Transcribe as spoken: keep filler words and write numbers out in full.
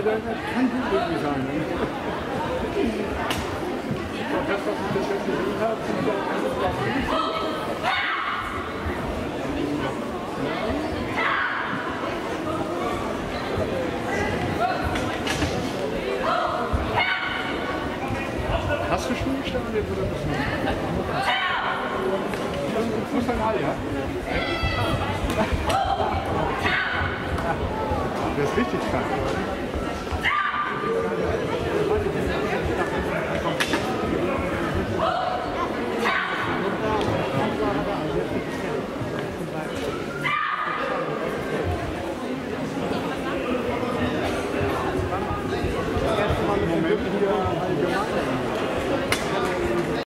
das kann gut möglich sein. Ne? Das, was ich bis jetzt gesehen habe, sind ja alles dabei. Hast du schon gestartet oder bist du noch? Fußball, ja? Der ist richtig krank.